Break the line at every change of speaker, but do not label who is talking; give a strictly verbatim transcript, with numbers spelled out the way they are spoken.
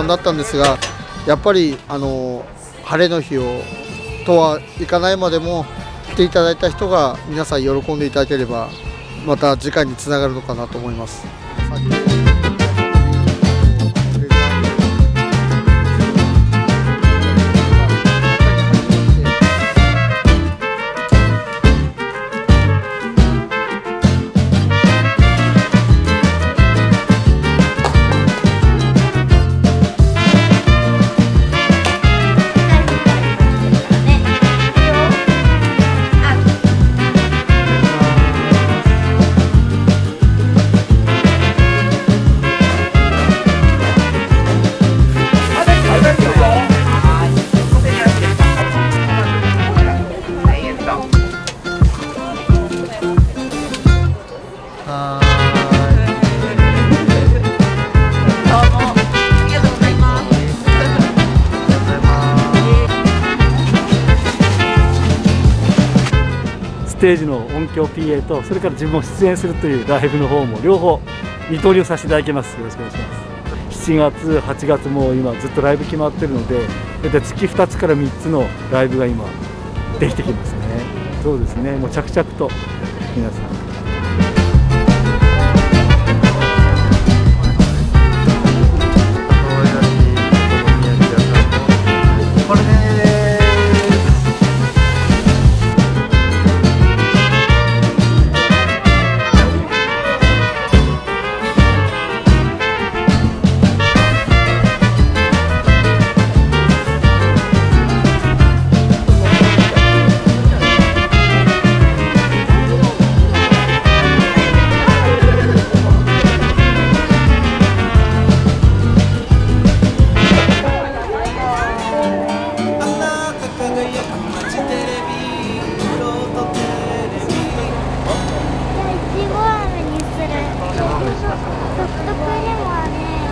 安だったんですが、やっぱりあの晴れの日をとはいかないまでも来ていただいた人が皆さん喜んでいただければ、また次回につながるのかなと思います。
ステージの音響 ピーエー と、それから自分も出演するというライブの方も両方二刀流させていただきます。よろしくお願いします。しちがつ、はちがつも今ずっとライブ決まってるので、大体月ふたつからみっつのライブが今できてきますね。そうですね、もう着々と皆さん